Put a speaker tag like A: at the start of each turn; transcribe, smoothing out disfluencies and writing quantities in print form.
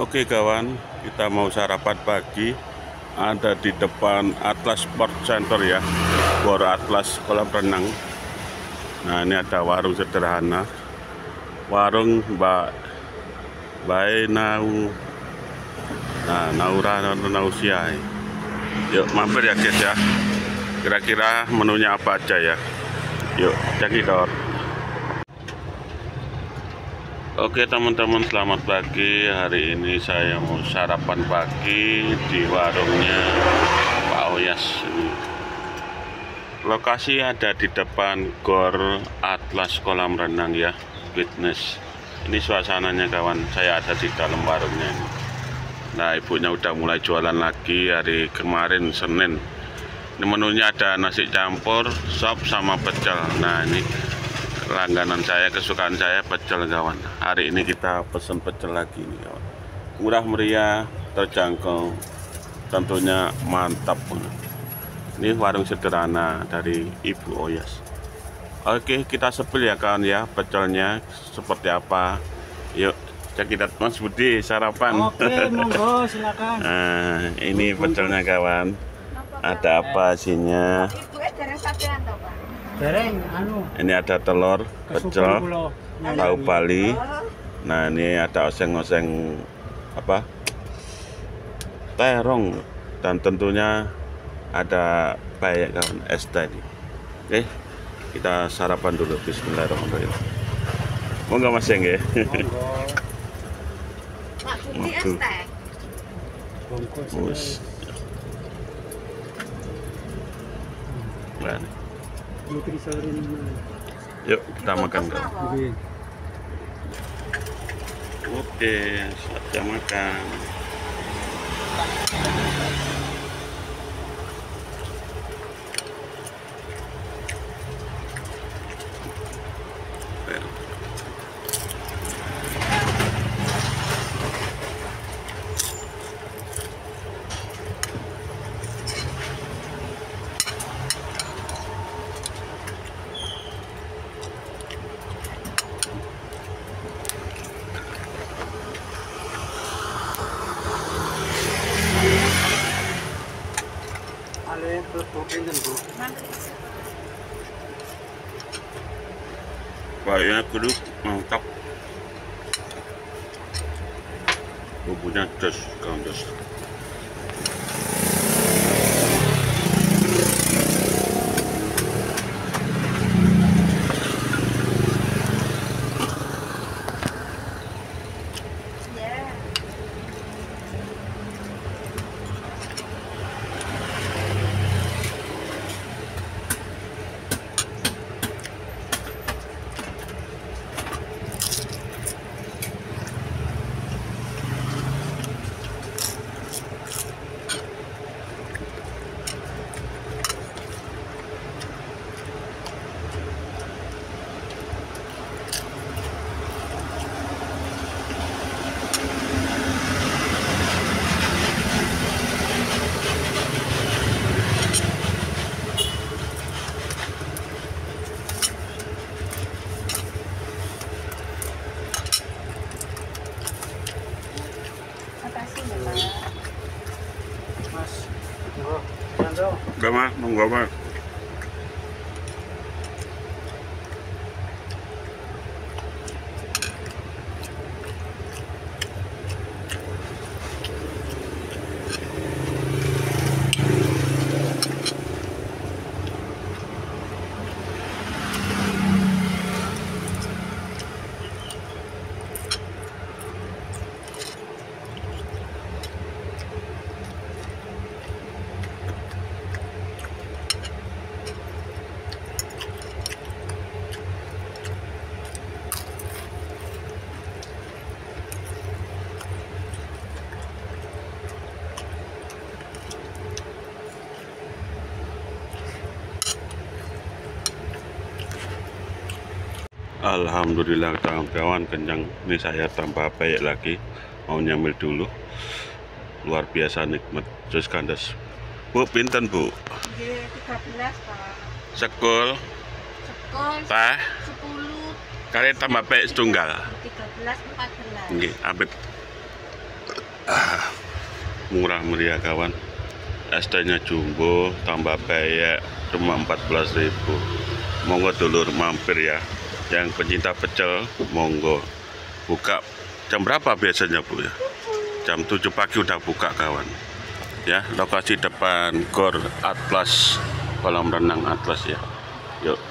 A: Oke kawan, kita mau sarapan pagi. Ada di depan Atlas Sport Center ya, Gor Atlas kolam renang. Nah ini ada warung sederhana, warung Mbak Baenau. Nah Naura Nausiai. Yuk mampir ya guys ya. Kira-kira menunya apa aja ya? Yuk cekidot. Oke teman-teman, selamat pagi. Hari ini saya mau sarapan pagi di warungnya Pak Oyas. Lokasi ada di depan Gor Atlas kolam renang ya, fitness. Ini suasananya kawan, saya ada di dalam warungnya. Nah ibunya udah mulai jualan lagi hari kemarin Senin. Ini menunya ada nasi campur, sop sama pecel. Nah ini langganan saya, kesukaan saya pecel kawan. Hari ini kita pesen pecel lagi nih kawan. Murah meriah, terjangkau, tentunya mantap. Ini warung sederhana dari Ibu Oyas. Oke, kita sepil ya kawan ya, pecelnya seperti apa. Yuk cekidot Mas Budi sarapan.
B: Oke, monggo silakan.
A: Nah, ini pecelnya kawan. Ada apa isinya?
B: Dereng,
A: Ini ada telur, pecel, tahu Bali. Nah ini ada oseng-oseng apa? Terong, dan tentunya ada banyak kawan es tadi. Oke, kita sarapan dulu. Bismillahirrahmanirrahim. Monggo Mas Yeng ya. Bungkus. Yuk kita makan kawan. Oke, saatnya makan. Kayaknya kudu mantap. Bumbunya des, kawan des. Udah mah, monggo mah. Alhamdulillah kawan-kawan, kenyang. Ini saya tambah baik lagi, mau nyamil dulu. Luar biasa nikmat jus kandas. Bu, pinten Bu?
C: 13 Pak.
A: Sekul, teh,
C: 10,
A: kalian tambah baik setunggal.
C: 13, 14.
A: Nggih, ambek. murah meriah kawan. ST-nya jumbo tambah peyek cuma 14.000. Monggo dulur mampir ya. Yang pencinta pecel monggo. Buka jam berapa biasanya Bu ya? Jam 7 pagi udah buka kawan. Ya, lokasi depan Gor Atlas, kolam renang Atlas ya. Yuk.